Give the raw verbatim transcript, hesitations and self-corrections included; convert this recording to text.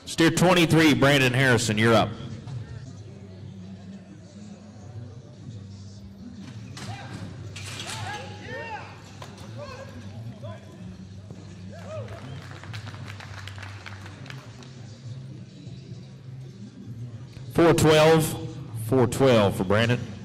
Steer twenty-three, Brandon Harrison, you're up. four twelve, four twelve for Brandon.